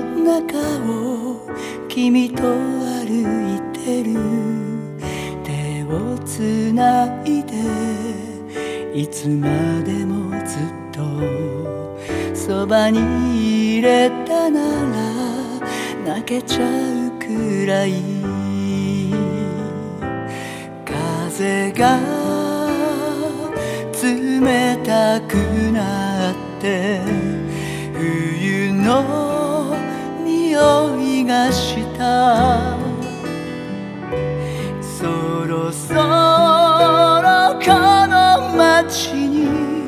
中を君と歩いてる。手をつないでいつまでもずっとそばにいれたなら泣けちゃうくらい。風が冷たくなって冬の匂いがした。そろそろこの街に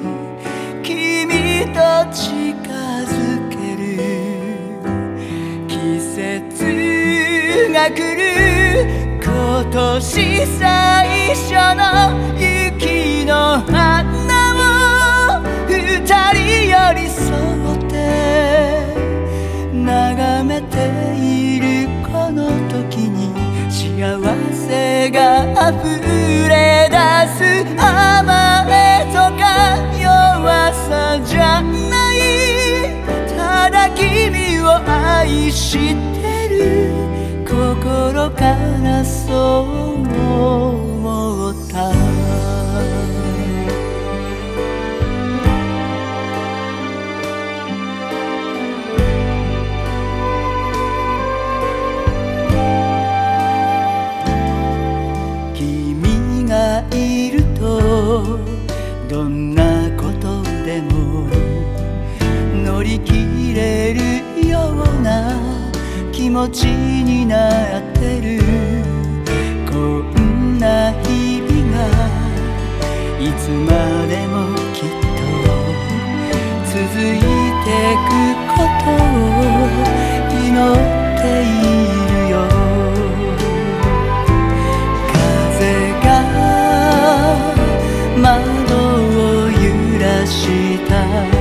君と近づける。季節が来る今年最初の雪の花を二人寄り添って眺めているこの時に幸せが溢れ出す。甘えとか弱さじゃない、ただ君を愛してる。心からそう思った。君がいるとどんなことでも乗り切れるような気持ちになってる。こんな日々がいつまでもきっと続いてくことを祈っているよ。風が窓を揺らした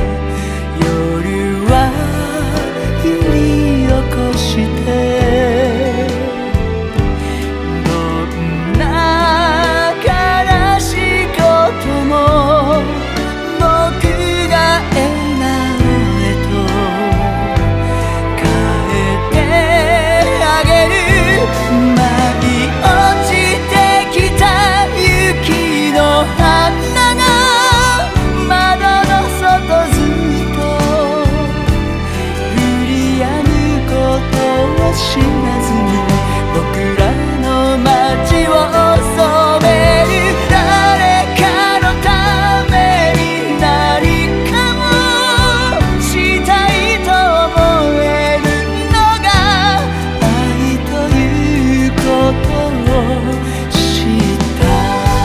夜は揺り起こしてどんな悲しいことも僕が笑顔へと変えてあげる。舞い落ちてきた雪の花が窓の外ずっと降りやむことを知らずに僕らの街を染める。誰かのために何かをしたいと思えるのが愛ということを知った。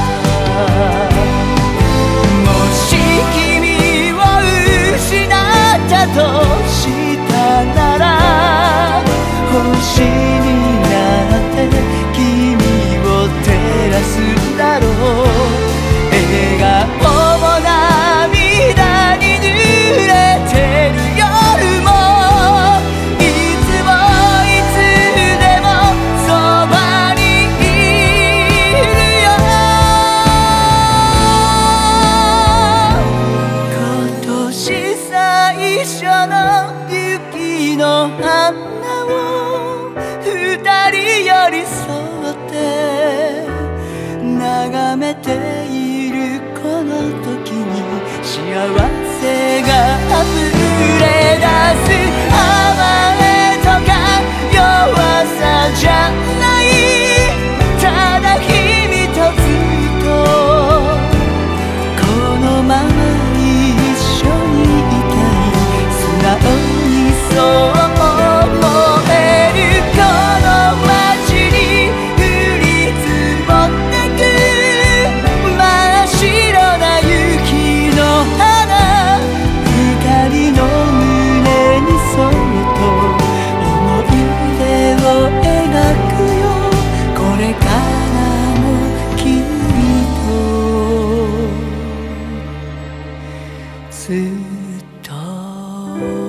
もし君を失ったとしたなら星になって君を照らすだろう。笑顔も涙に濡れてる夜もいつもいつでもそばにいるよ。今年最初の雪の花を二人寄り添って眺めているこの時に幸せが溢れ出す。甘えとか弱さじゃない、ただ君とずっとこのまま一緒にいたい。素直にそう思える。この街に降り積もってく真っ白な雪の花、二人の胸にそっと思い出を描くよ。これからも君とずっと